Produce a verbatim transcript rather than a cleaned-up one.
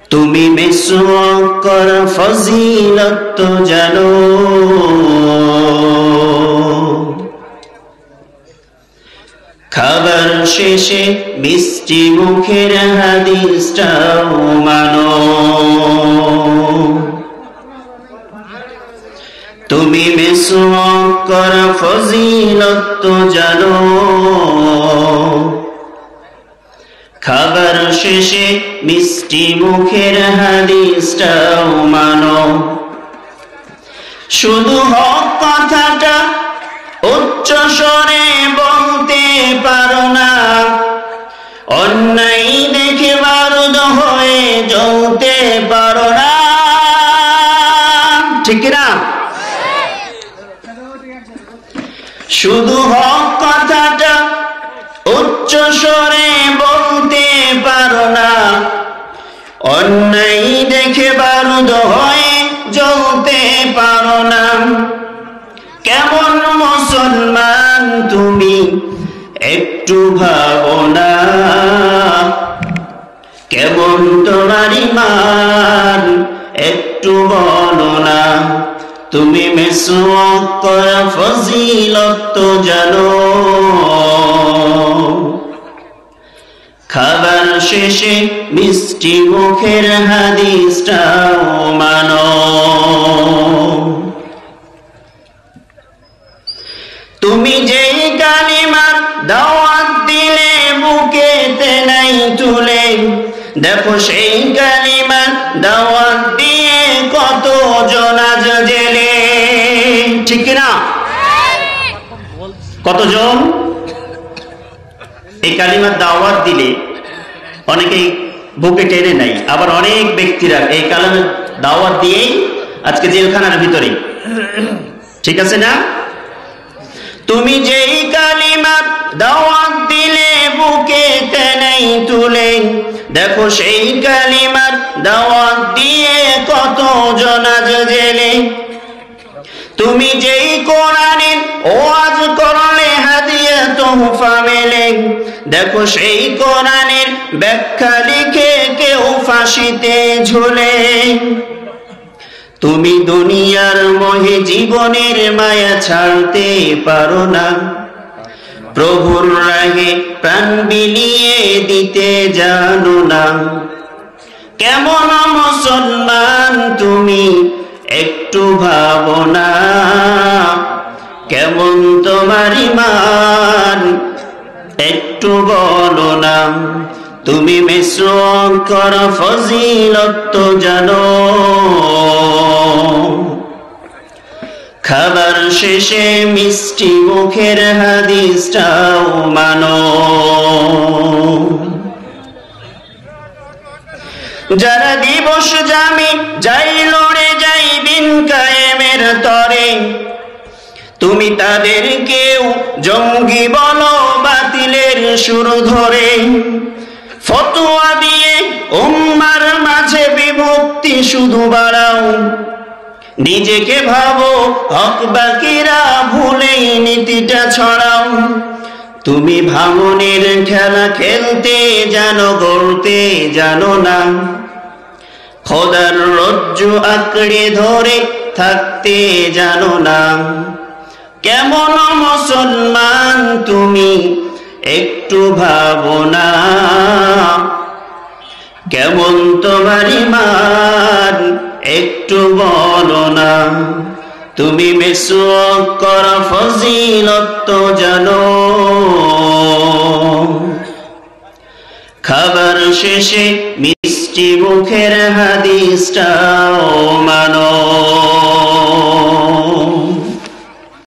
তুমি মিসওয়াক করা ফজিলত তো জানো, খাবার শেষে মিষ্টি মুখের হাদিসটাও মানো। তুমি মিসওয়াক করা ফজিলত তো জানো, খাবার শেষে মিষ্টি মুখের হাদিসটাও মানো। শুধু হক কথাটা উচ্চ স্বরে বলতে পারো না, অন্যায় দেখে বারুদ হয়ে জ্বলতে পারো না, ঠিক না? শুধু হক কথাটা উচ্চ স্বরে বলতে পারো না, অন্যায় দেখে বারুদ হয়ে জ্বলতে পারো না। কেমন মুসলমান তুমি একটু ভাবো না, কেমন তোমার ঈমান একটু বলো না। তুমি মিসওয়াক করা ফজিলত তো জানো, খাবার শেষে মিষ্টি মুখের হাদিসটাও মানো। তুমি যেই কালিমার দাওয়াত দিলে বুকেতে নাই তুলে, দেখো সেই কালিমার দাওয়াত দিয়ে কত জন আজ জেলে, ঠিক না? কতজন এই কালিমার দাওয়াত দিলে অনেকেই বুকে টেনে নাই, আবার অনেক ব্যক্তিরা এই কালিমার দাওয়াত দিয়েই আজকে জেলখানার ভিতরে, ঠিক আছে না? তুমি যেই কালিমার দাওয়াত দিলে বুকেতে নাই তুলে, দেখো সেই কালিমার দাওয়াত দিয়ে কত জন আজ জেলে। তুমি যেই কোরআনের ওয়াজ করলে হাদিয়া তোহফা মেলে, দেখো সেই কোরআনের ব্যাখ্যা লিখে কেউ ফাঁসিতে ঝুলে। তুমি দুনিয়ার মোহে জীবনের মায়া ছাড়তে পারো না, প্রভুর রাহে প্রাণ বিলিয়ে দিতে জানো না। কেমন মুসলমান তুমি একটু ভাবো না, কেমন তোমার ঈমান একটু বলো না। তুমি মিসওয়াক করা ফজিলত তো জানো, খাবার শেষে মিষ্টি মুখের হাদিসটাও মানো। যারা দিবস জামি যাই লড়ে যাই দিন কায়েমের তরে, তুমি তাদেরকেও জঙ্গি বলো বাতিলের সুর ধরে। ফতোয়া দিয়ে উম্মার মাঝে বিভক্তি শুধু বাড়াও, নিজেকে ভাবো হক বাকিরা ভুলেই নীতিটা ছড়াও। তুমি ভাঙনের খেলা খেলতে জানো, গড়তে জানো না, খোদার রজ্জু আঁকড়ে ধরে থাকতে জানো না। কেমন মুসলমান তুমি একটু ভাবো না, কেমন তোমার ঈমান একটু বলো না। তুমি মিসওয়াক করা ফজিলত তো জানো, খাবার শেষে মিষ্টি মুখের হাদিসটাও মানো।